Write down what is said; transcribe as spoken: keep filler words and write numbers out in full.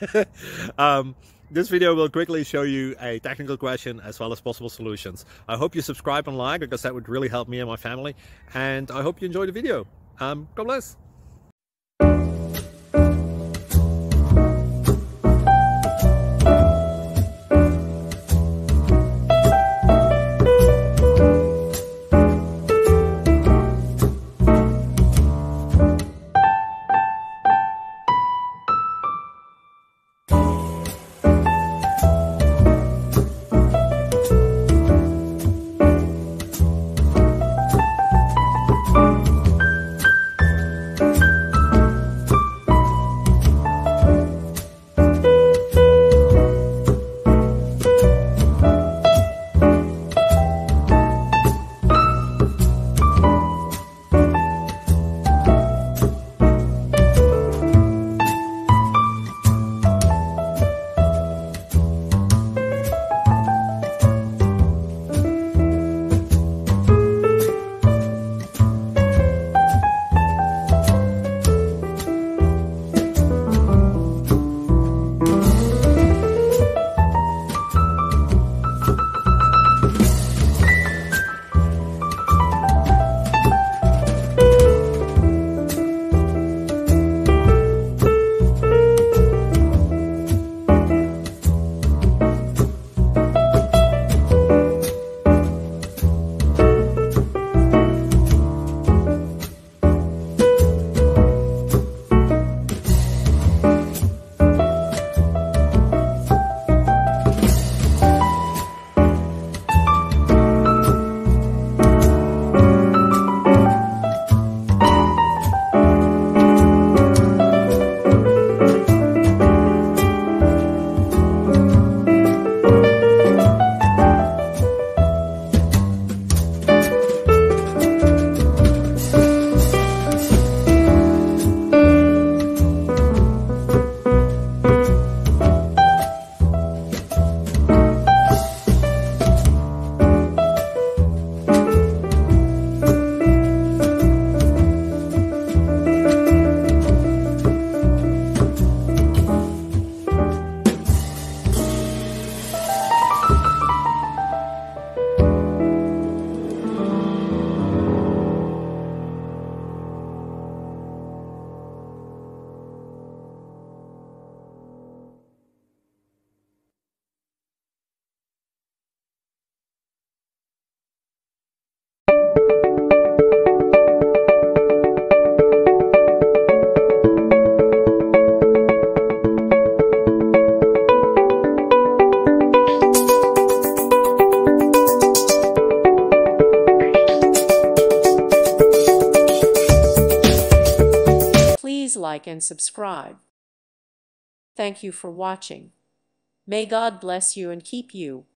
um, this video will quickly show you a technical question as well as possible solutions. I hope you subscribe and like, because that would really help me and my family. And I hope you enjoy the video. Um, God bless. Please like and subscribe. Thank you for watching. May God bless you and keep you.